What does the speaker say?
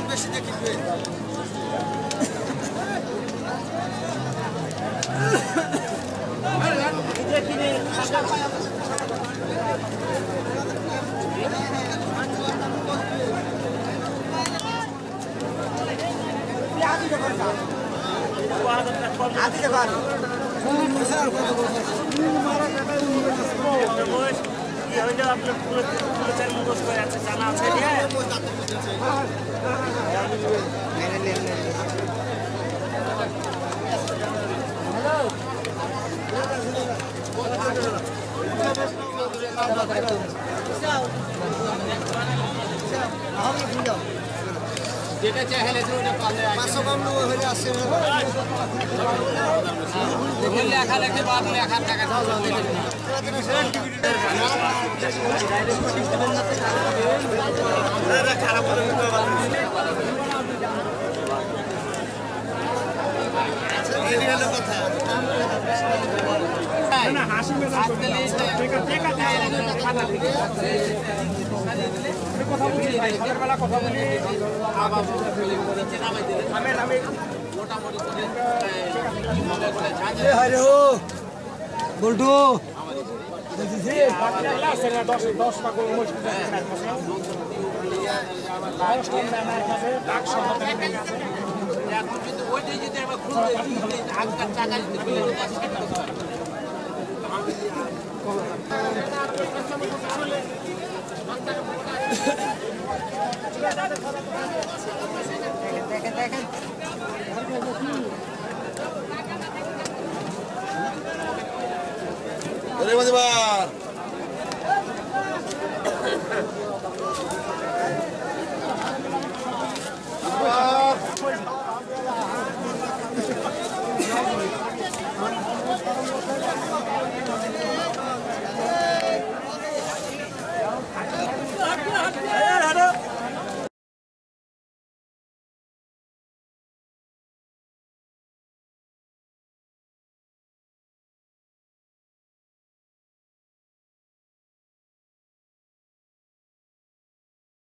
বেশি দিয়ে কিনবে যেটা চাইলে ওটা পালে 500 কম নেব হলে আসছে লেখা লেখে বাদ লেখা টাকা খারাপ করে না হাসি কথা বলি সকালবেলা কথা বলি বল্টু দেখেন ধন্যবাদ।